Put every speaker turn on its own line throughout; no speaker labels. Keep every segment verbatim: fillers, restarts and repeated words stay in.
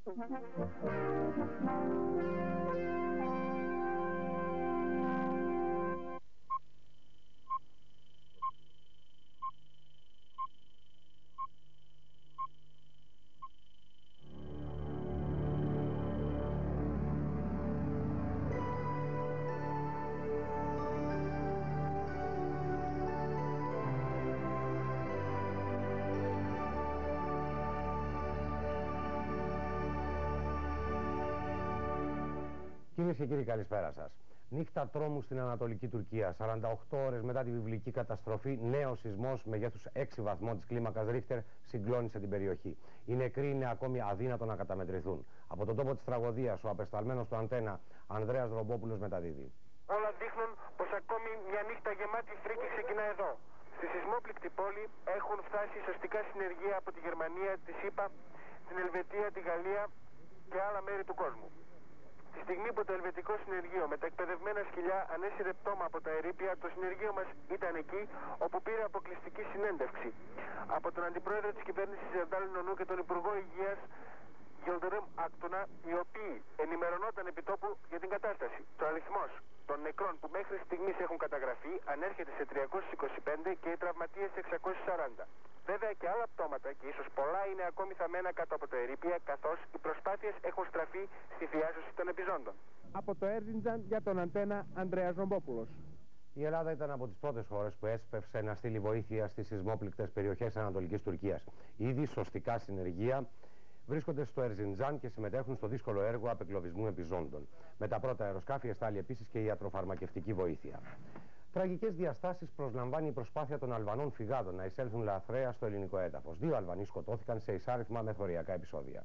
Κυρίες και κύριοι, καλησπέρα σας. Νύχτα τρόμου στην Ανατολική Τουρκία. σαράντα οκτώ ώρες μετά τη βιβλική καταστροφή, νέος σεισμός μεγέθους έξι βαθμών της κλίμακας Ρίχτερ συγκλώνησε την περιοχή. Οι νεκροί είναι ακόμη αδύνατο να καταμετρηθούν. Από τον τόπο της τραγωδίας, ο απεσταλμένος του Αντένα Ανδρέας Ρομπόπουλος μεταδίδει.
Όλα δείχνουν πως ακόμη μια νύχτα γεμάτη φρίκη ξεκινά εδώ. Στη σεισμόπληκτη πόλη έχουν φτάσει σωστικά συνεργεία από τη Γερμανία, τη ΣΥΠΑ, την Ελβετία, τη Γαλλία και άλλα μέρη του κόσμου. Τη στιγμή που το ελβετικό συνεργείο με τα εκπαιδευμένα σκυλιά ανέσυρε πτώμα από τα ερείπια, το συνεργείο μας ήταν εκεί, όπου πήρε αποκλειστική συνέντευξη από τον αντιπρόεδρο της κυβέρνησης Ερντάλ Νονού και τον Υπουργό Υγείας Γιολτερέμ Άκτονα, οι οποίοι ενημερωνόταν επί τόπου για την κατάσταση. Το αριθμός των νεκρών που μέχρι στιγμής έχουν καταγραφεί ανέρχεται σε τριακόσιους είκοσι πέντε και οι τραυματίες σε εξακόσιους σαράντα. Βέβαια και άλλα πτώματα και ίσως πολλά είναι ακόμη θαμμένα κάτω από τα ερείπια, καθώς οι προσπάθειες έχουν στραφεί στη διάσωση των επιζώντων.
Από το Έρζιντζαν για τον Αντένα, Ανδρέας Ρομπόπουλος.
Η Ελλάδα ήταν από τις πρώτες χώρες που έσπευσε να στείλει βοήθεια στις σεισμόπληκτες περιοχές Ανατολικής Τουρκίας. Ήδη σωστικά συνεργεία βρίσκονται στο Ερζιντζάν και συμμετέχουν στο δύσκολο έργο απεκλωβισμού επιζώντων. Με τα πρώτα αεροσκάφη εστάλει επίσης και η ιατροφαρμακευτική βοήθεια. Τραγικές διαστάσεις προσλαμβάνει η προσπάθεια των Αλβανών φυγάδων να εισέλθουν λαθρέα στο ελληνικό έδαφος. Δύο Αλβανοί σκοτώθηκαν σε εισάριθμα μεθοριακά επεισόδια.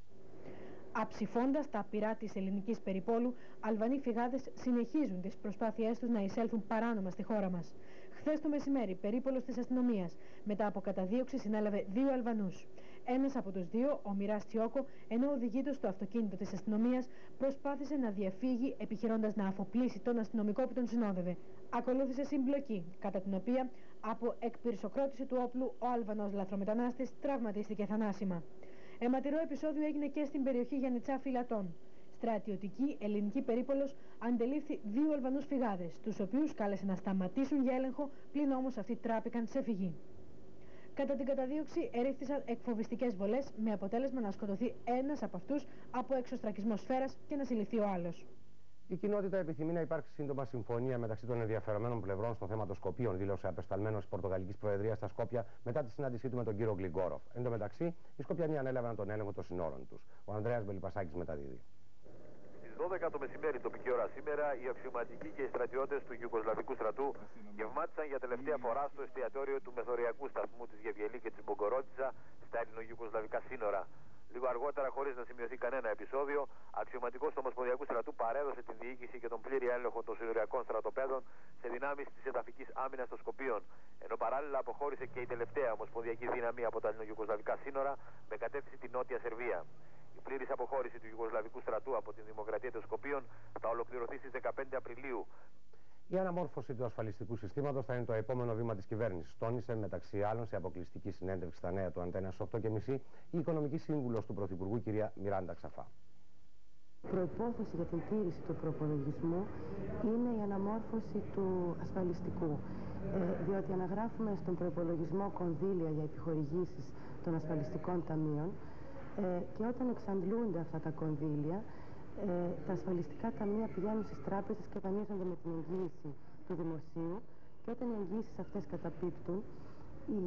Αψηφώντας τα απειρά της ελληνικής περιπόλου, Αλβανοί φυγάδες συνεχίζουν τις προσπάθειές τους να εισέλθουν παράνομα στη χώρα μας. Χθες το μεσημέρι, περίπολος της αστυνομίας, μετά από καταδίωξη, συνέλαβε δύο Αλβανούς. Ένας από τους δύο, ο Μιράς Τσιόκο, ενώ οδηγείτος στο αυτοκίνητο της αστυνομίας, προσπάθησε να διαφύγει επιχειρώντας να αφοπλίσει τον αστυνομικό που τον συνόδευε. Ακολούθησε συμπλοκή, κατά την οποία από εκπυρσοκρότηση του όπλου ο Αλβανός λαθρομετανάστης τραυματίστηκε θανάσιμα. Αιματηρό επεισόδιο έγινε και στην περιοχή Γιαννιτσά Φυλατών. Στρατιωτική ελληνική περίπολος αντελήφθη δύο Αλβανούς φυγάδες, τους οποίους κάλεσε να σταματήσουν για έλεγχο, πλην όμως αυτοί τράπηκαν σε φυγή. Κατά την καταδίωξη ερήφθησαν εκφοβιστικές βολές, με αποτέλεσμα να σκοτωθεί ένας από αυτούς από εξωστρακισμό σφαίρας και να συλληφθεί ο άλλος.
Η κοινότητα επιθυμεί να υπάρξει σύντομα συμφωνία μεταξύ των ενδιαφερομένων πλευρών στο θέμα των Σκοπίων, δήλωσε απεσταλμένος της Πορτογαλικής Προεδρίας στα Σκόπια μετά τη συνάντησή του με τον κύριο Γκλιγκόροφ. Εν τω μεταξύ, οι Σκοπιανοί ανέλαβαν τον έλεγχο των συνόρων τους. Ο Ανδρέας Μπελιπασάκης μεταδίδει.
Στις δώδεκα το μεσημέρι τοπική ώρα σήμερα, οι αξιωματικοί και οι στρατιώτες του Ιουγκοσλαβικού στρατού γευμάτισαν για τελευταία φορά στο εστιατόριο του μεθοριακού σταθμού της Γεβγελή και της Μπογκορότιτσα στα ελληνο-ιουγκοσλαβικά σύνορα. Λίγο αργότερα, χωρίς να σημειωθεί κανένα επεισόδιο, αξιωματικός του Ομοσπονδιακού στρατού παρέδωσε την διοίκηση και τον πλήρη έλεγχο των συνοριακών στρατοπέδων σε δυνάμεις της εδαφικής άμυνας των Σκοπίων, ενώ παράλληλα αποχώρησε και η τελευταία ομοσπονδιακή δύναμη από τα ελληνο-ιουγκοσλαβικά σύνορα με κατεύθυνση την Νότια Σερβία. Η πλήρης αποχώρηση του Ιουγκοσλαβικού στρατού από την Δημοκρατία των Σκοπίων θα ολοκληρωθεί στις δεκαπέντε Απριλίου.
Η αναμόρφωση του ασφαλιστικού συστήματος θα είναι το επόμενο βήμα της κυβέρνησης, τόνισε μεταξύ άλλων σε αποκλειστική συνέντευξη στα νέα του Αντένα στις οκτώ και μισή η οικονομική σύμβουλος του Πρωθυπουργού κυρία Μιράντα Ξαφά.
Προϋπόθεση για την τήρηση του προπολογισμού είναι η αναμόρφωση του ασφαλιστικού, ε, διότι αναγράφουμε στον προϋπολογισμό κονδύλια για επιχορηγήσεις των ασφαλιστικών ταμείων ε, και όταν εξαντλούνται αυτά τα κονδύλια, Ε, τα ασφαλιστικά ταμεία πηγαίνουν στις τράπεζες και δανείζονται με την εγγύηση του δημοσίου και όταν οι εγγύησεις αυτές καταπίπτουν, η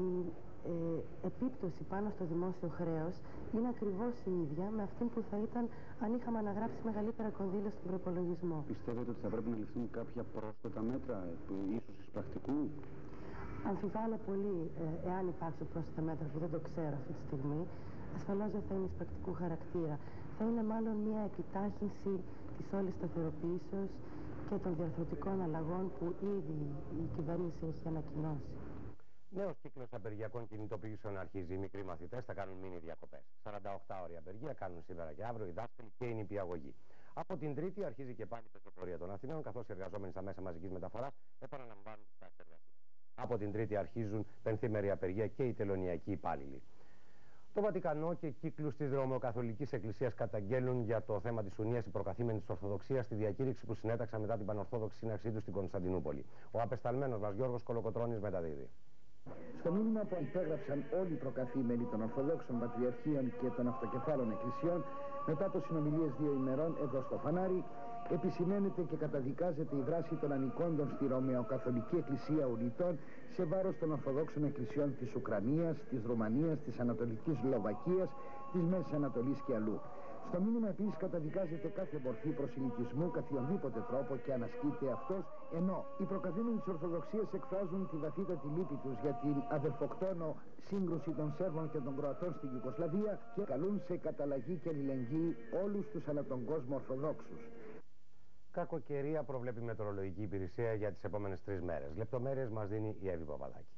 ε, επίπτωση πάνω στο δημόσιο χρέος είναι ακριβώς η ίδια με αυτή που θα ήταν αν είχαμε αναγράψει μεγαλύτερα κονδύλια στον προπολογισμό.
Πιστεύετε ότι θα πρέπει να ληφθούν κάποια πρόσθετα μέτρα, ίσως εις πρακτικού?
Αμφιβάλλω πολύ ε, εάν υπάρξουν πρόσθετα μέτρα που δεν το ξέρω αυτή τη στιγμή. Ασφαλώς δεν θα είναι εις πρακτικού χαρακτήρα. Θα είναι μάλλον μια επιτάχυνση της όλης σταθεροποίησεως και των διαρθρωτικών αλλαγών που ήδη η κυβέρνηση έχει ανακοινώσει.
Νέος κύκλος απεργιακών κινητοποιήσεων αρχίζει. Οι μικροί μαθητές θα κάνουν μίνι διακοπές. σαράντα οκτώ ώρια απεργία κάνουν σήμερα και αύριο οι δάσκαλοι και οι νηπιαγωγοί. Από την Τρίτη αρχίζει και πάλι η πεζοπορία των Αθηνών, καθώς οι εργαζόμενοι στα μέσα μαζικής μεταφοράς επαναλαμβάνουν τις εργασίες. Από την Τρίτη αρχίζουν πενθήμερη απεργία και οι τελωνιακοί υπάλληλοι. Στο Βατικανό και κύκλους της Ρωμαιοκαθολικής Εκκλησίας καταγγέλνουν για το θέμα της ουνίας οι προκαθήμενοι της Ορθοδοξίας στη διακήρυξη που συνέταξαν μετά την πανορθόδοξη σύναξή τους στην Κωνσταντινούπολη. Ο απεσταλμένος μας Γιώργος Κολοκοτρώνης μεταδίδει.
Στο μήνυμα που υπέγραψαν όλοι οι προκαθήμενοι των Ορθοδόξων Πατριαρχείων και των Αυτοκεφάλων Εκκλησιών μετά από συνομιλίες δύο ημερών εδώ στο Φανάρι, επισημαίνεται και καταδικάζεται η δράση των ανικόντων στη Ρωμαιοκαθολική Εκκλησία Ουρητών σε βάρος των Ορθοδόξων Εκκλησιών της Ουκρανίας, της Ρουμανίας, της Ανατολικής Σλοβακίας, της Μέσης Ανατολής και αλλού. Στο μήνυμα επίσης καταδικάζεται κάθε μορφή προσιλητισμού καθιονδήποτε τρόπο και ανασκείται αυτός, ενώ οι προκαθήμενοι της Ορθοδοξίας εκφράζουν τη βαθύτατη λύπη τους για την αδελφοκτόνο σύγκρουση των Σέρβων και των Κροατών στην Ιουγκοσλαβία και καλούν σε καταλλαγή και αλληλεγγύη όλους τους ανά τον κόσμο Ορθοδόξους.
Κακοκαιρία προβλέπει η Μετεωρολογική Υπηρεσία για τις επόμενες τρεις μέρες. Λεπτομέρειες μας δίνει η Εύη Παπαδάκη.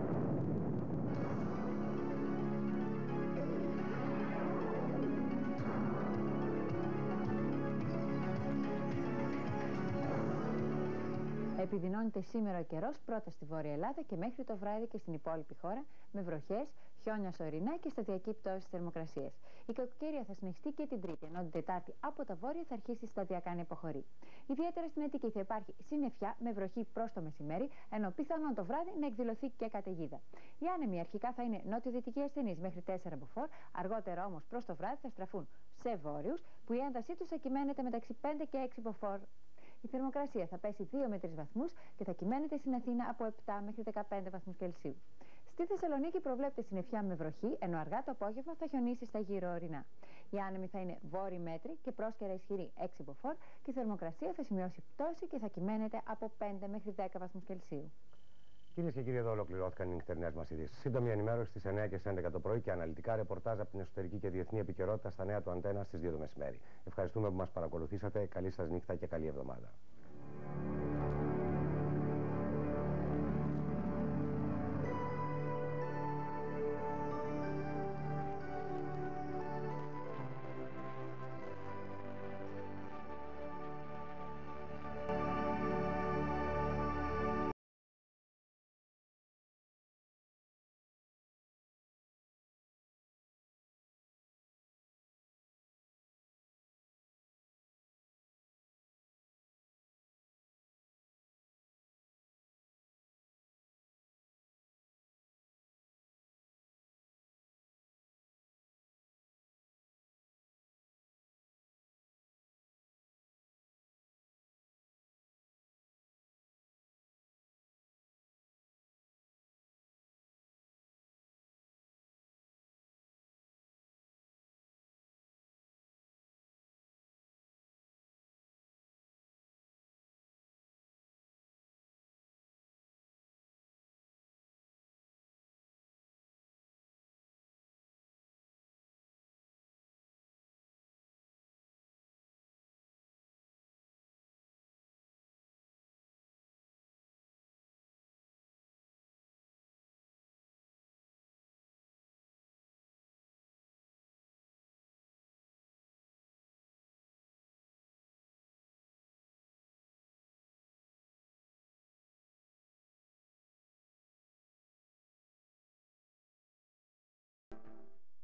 Επιδεινώνεται σήμερα ο καιρός πρώτα στη Βόρεια Ελλάδα και μέχρι το βράδυ και στην υπόλοιπη χώρα με βροχές, χιόνια σωρινά και σταδιακή πτώση της θερμοκρασίας. Η κακοκαιρία θα συνεχιστεί και την Τρίτη, ενώ την Τετάρτη από τα βόρεια θα αρχίσει σταδιακά να υποχωρεί. Ιδιαίτερα στην Αττική θα υπάρχει συννεφιά με βροχή προς το μεσημέρι, ενώ πιθανόν το βράδυ να εκδηλωθεί και καταιγίδα. Οι άνεμοι αρχικά θα είναι νότιο-δυτικοί ασθενείς μέχρι τέσσερα μποφόρ, αργότερα όμως προς το βράδυ θα στραφούν σε βόρειους, που η έντασή τους θα κυμαίνεται μεταξύ πέντε και έξι μποφόρ. Η θερμοκρασία θα πέσει δύο με τρεις βαθμούς και θα κυμαίνεται στην Αθήνα από επτά μέχρι δεκαπέντε βαθμούς Κελσίου. Στη Θεσσαλονίκη προβλέπεται συννεφιά με βροχή, ενώ αργά το απόγευμα θα χιονίσει στα γύρω ορεινά. Οι άνεμοι θα είναι βόρειοι μέτροι και πρόσκαιρα ισχυροί έξι μποφόρ και η θερμοκρασία θα σημειώσει πτώση και θα κυμαίνεται από πέντε μέχρι δέκα βαθμούς Κελσίου.
Κυρίες και κύριοι, εδώ ολοκληρώθηκαν οι νυχτερινές μας ειδήσεις. Σύντομη ενημέρωση στις εννιά και στις έντεκα το πρωί και αναλυτικά ρεπορτάζ από την εσωτερική και διεθνή επικαιρότητα στα νέα του Αντένα στις δύο το μεσημέρι. Ευχαριστούμε που μας παρακολουθήσατε. Καλή σας νύχτα και καλή εβδομάδα.